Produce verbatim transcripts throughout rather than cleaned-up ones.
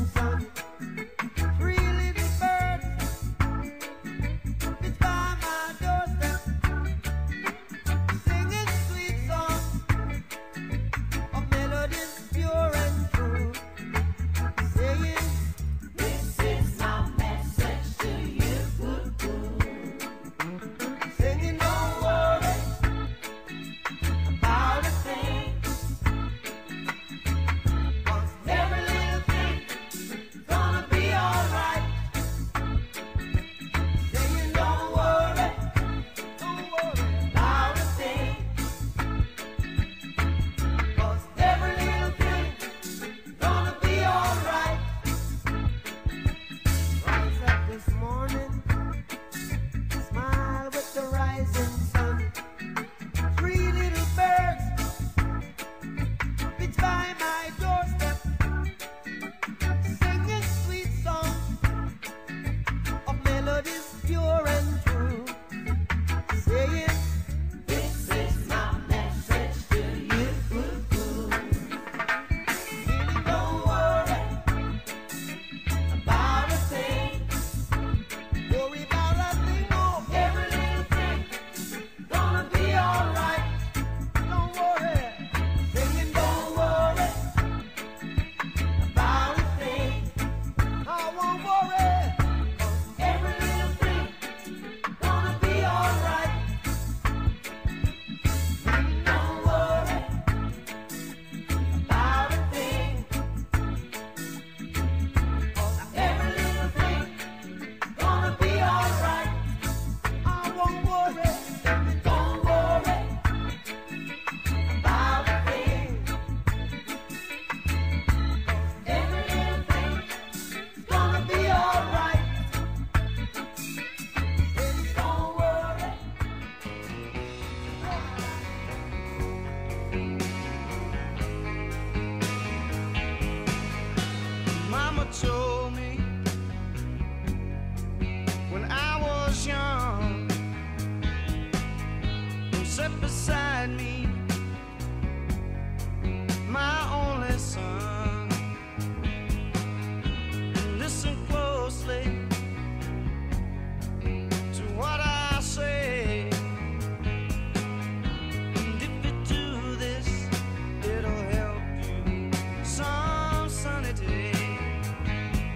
Some sunny day.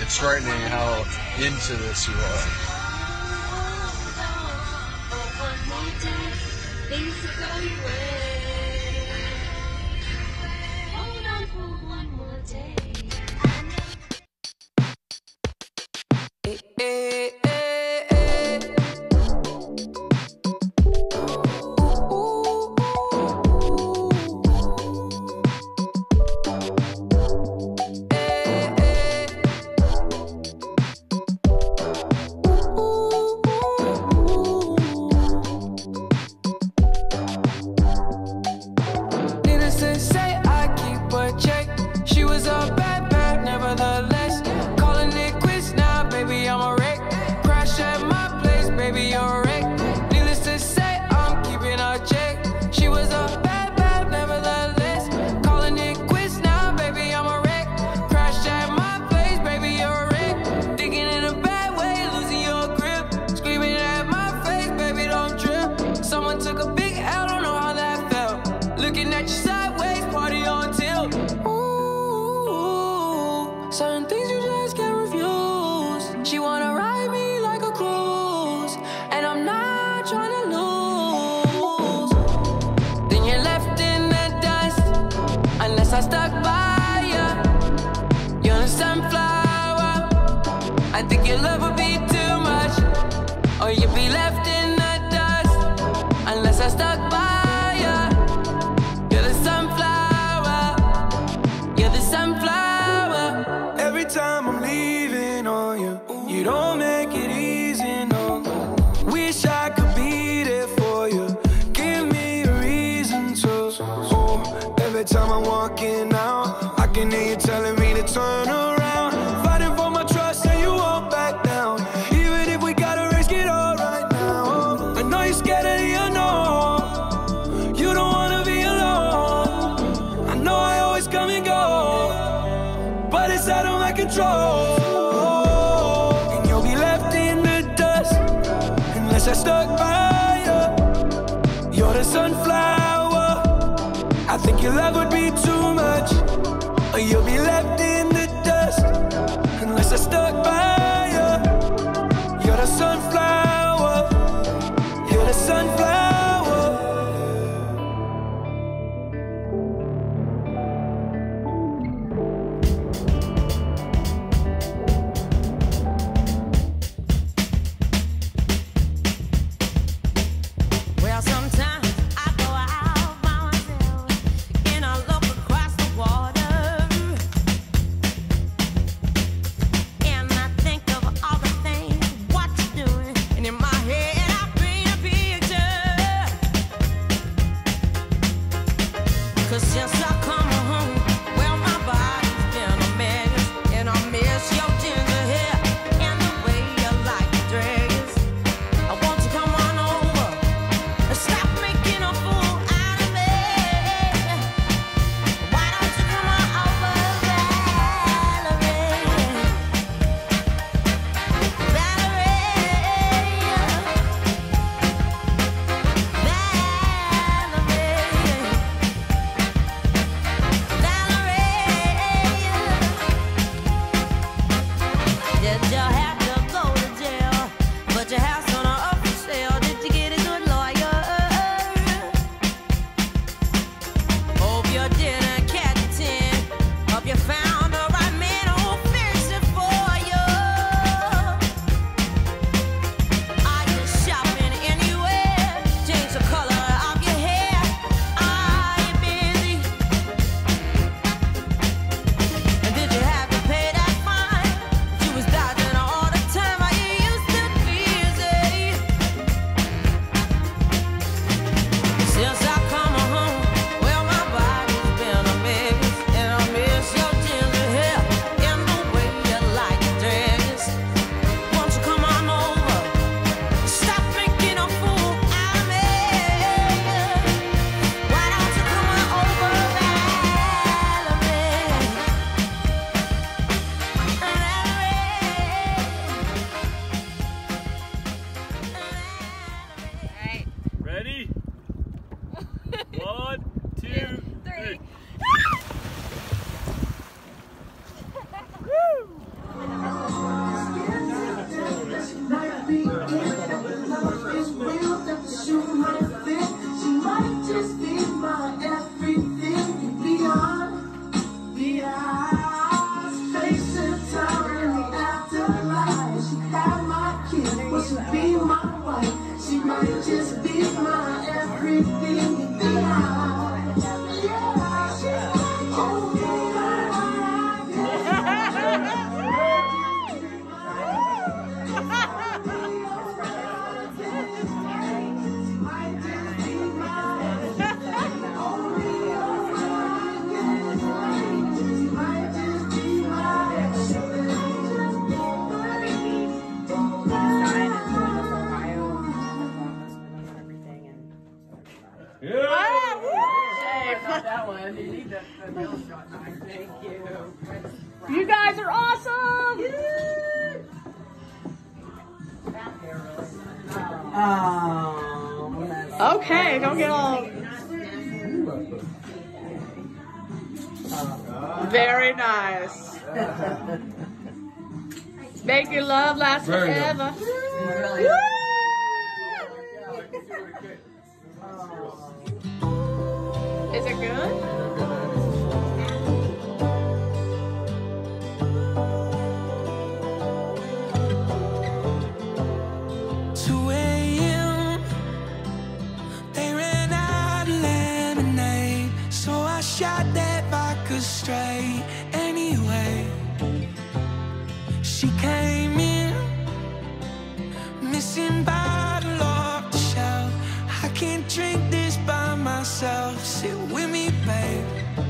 it's frightening how into this you are. Certain things you just can't refuse. She wanna ride me like a cruise, and I'm not trying to lose. Then you're left in the dust, unless I stuck by you. You're a sunflower. I think your love would be too much, or you'd be left in the dust, unless I stuck by you. You're the sunflower. You're the sunflower. Every time I'm leaving on you, you don't make it easy, no. Wish I could be there for you. Give me a reason to. Oh, every time I'm walking out, I can hear you telling me to turn around. Fighting for my trust and you won't back down. Even if we gotta risk it all right now. I know you're scared of the unknown. You don't wanna be alone. I know I always come and go, but it's out of my control. And you'll be left in the dust, unless I stuck by you. You're the sunflower. I think your love would be too much, or you'll be left in the dust, unless I stuck by you. You're the sunflower. You're the sunflower. Did you have to pay that fine? She was dodging all to be my wife. She might just be my everything. That one. You need the, the middle shot. Thank you. You guys are awesome! Oh, okay, don't get all... Very nice. Make your love last Very forever. really? Is it good? two A M They ran out of lemonade, so I shot that vodka straight. Anyway, she came in, missing bottle off the shelf. I can't drink this by myself. Sit with me, babe.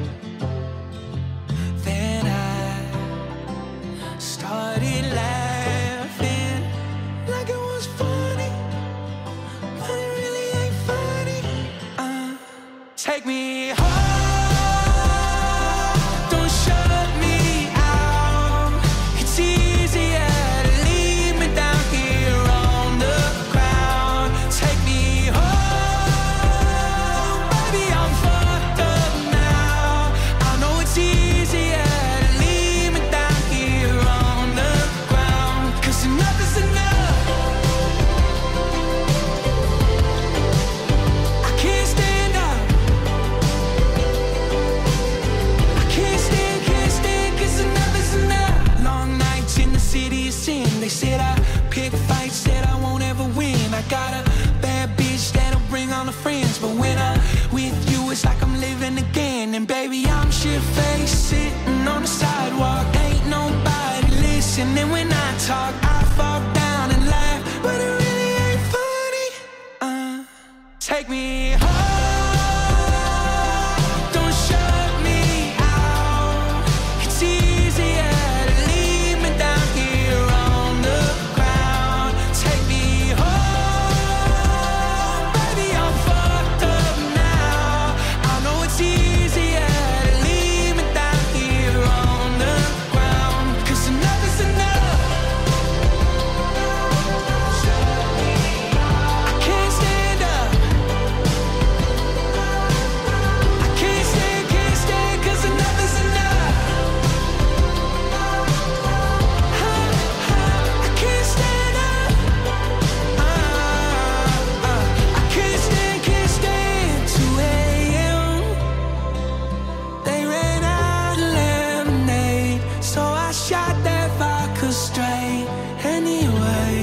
Then I started laughing like it was funny, but it really ain't funny. Uh, take me home. Don't shut me out. It's easier to leave me down here on the ground. Take me home, baby, I'm fucked up now. I know it's easier to leave me down here on the ground, 'cause enough is enough. I can't stand up. I can't stand, can't stand, 'cause enough is enough. Long nights in the city of sin. They said I pick fights that I won't ever win. I got a bad bitch that'll bring all the friends, but when I'm with you, it's like I'm living again. And baby, I'm shit-faced, sitting on the sidewalk. Ain't nobody listening when I talk. I fall down and laugh, but it really ain't funny. Uh, take me home. Don't shut me out. It's easier to leave me down here on the ground. Take me home, baby, I'm fucked up now. I know it's easier to leave me down here on the ground, 'cause enough is enough. I can't stand up. I can't stand, can't stand, 'cause enough is enough. I can't stand up. Uh, uh, I can't stand, can't stand. two A M They ran out of lemonade, so I shot that vodka straight. Anyway,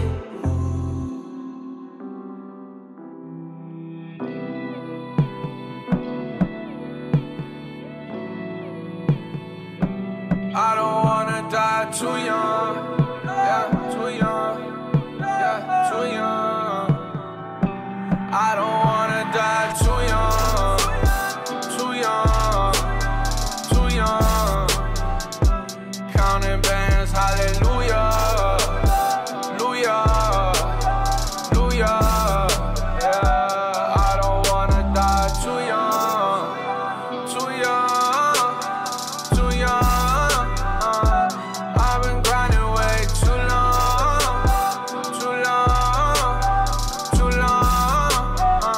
I don't wanna die too young. Yeah, too young. Yeah, too young. I don't wanna die too young. Too young. Too young. Counting bands, hallelujah. Hallelujah. Hallelujah. Yeah, I don't wanna die too young. Too young. Too young. Uh, I've been grinding way too long. Too long. Too long. Uh,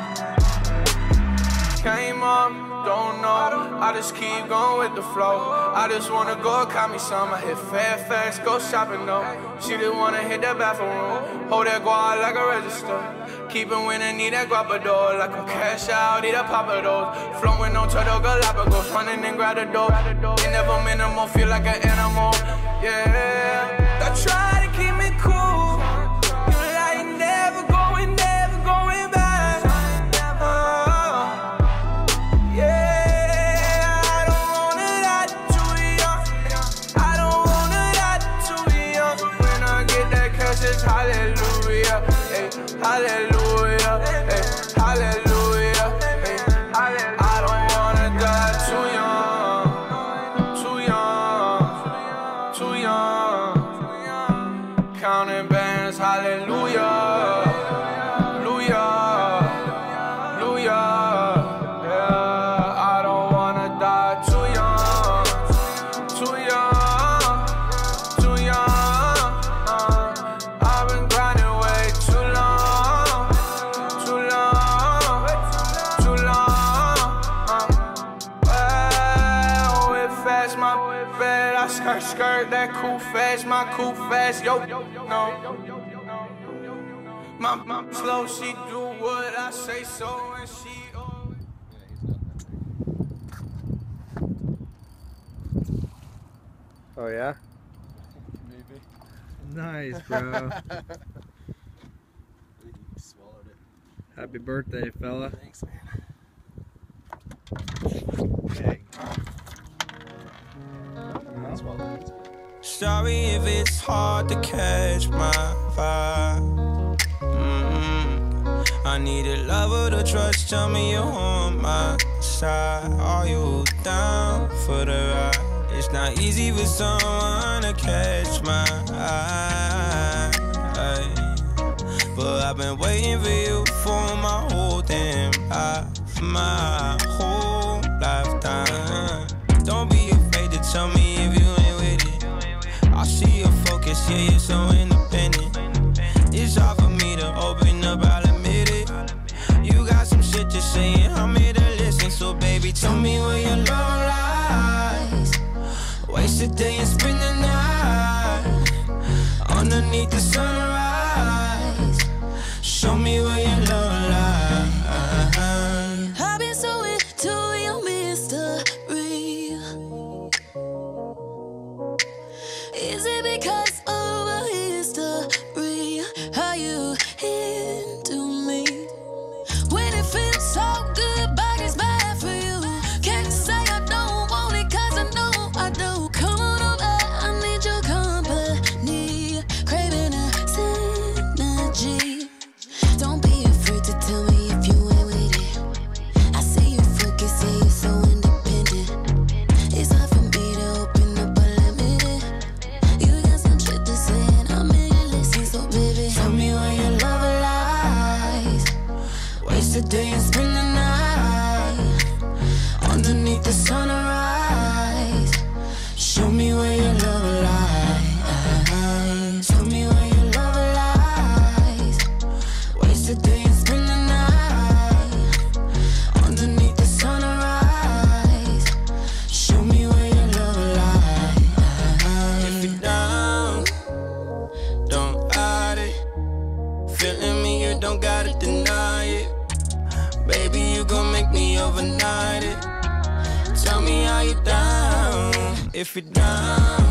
Came up, don't know. I just keep going with the flow. I just wanna go call me some. I hit Fairfax, go shopping though. She just wanna hit that bathroom. Hold that guard like a register. Keep it winning, need that guapador. Like a cash out, need a papa those. Flowing on Turtle Galapagos, running and grab the door. It never minimal, feel like an animal. Yeah, I try to keep me cool. bands, hallelujah, hey, hallelujah, hey, hallelujah, hey, hallelujah. I don't wanna die too young, too young, too young. Counting bands, hallelujah, hallelujah, hallelujah. Yeah, I don't wanna die too young, too young, too young. Uh, I've been grinding way too long, too long, too long. Uh, well, whip fast, my whip fast. I skirt, skirt that cool fast, my cool fast. Yo, no. My, my slow, she do what I say so, and she. Oh yeah? Maybe. Nice, bro. He swallowed it. Happy birthday, fella. Thanks, man. Dang. He swallowed it. Sorry if it's hard to catch my vibe. Mm-hmm. I need a lover to trust. Tell me you're on my side. Are you down for the ride? It's not easy for someone to catch my eye, but I've been waiting for you for my whole damn life, my whole lifetime. Don't be afraid to tell me if you ain't with it. I see your focus, yeah, you're so independent. It's hard for me to open up, I'll admit it. You got some shit to say and I'm here to listen. So baby, tell me where your love lies. Waste a day and spend the night underneath the sunrise. Show me where your love lies. I've been so into your mystery. Is it because of a history? Are you into me? When it feels so good, but it's bad for you. Can't say I don't want it, cause I know I do. Come on over, I need your company. Craving a synergy. Don't be afraid to tell me if you ain't with it. I see you focus, yeah, you're so independent. It's hard for me to open up, but let me in. You got some shit to say and I'm here to listen. So baby, tell me where your love lies. Waste a day and spend the night underneath the sunrise. Show me where your love lies. Tell me where your love lies. Waste a day and spend the night underneath the sunrise. Show me where your love lies. If you're down, don't hide it. Feeling me, you don't gotta deny it. Baby, you gon' make me overnight it. Tell me how you down. If you're down,